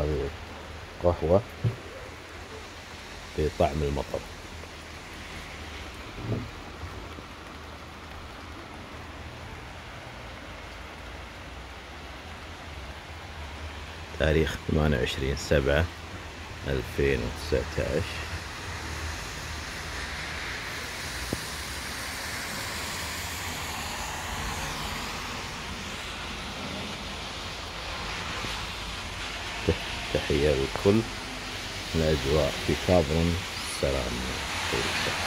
هذه قهوة بطعم المطر. تاريخ 28/7/2019. تحية للكل. الأجواء في كابرون. سلام.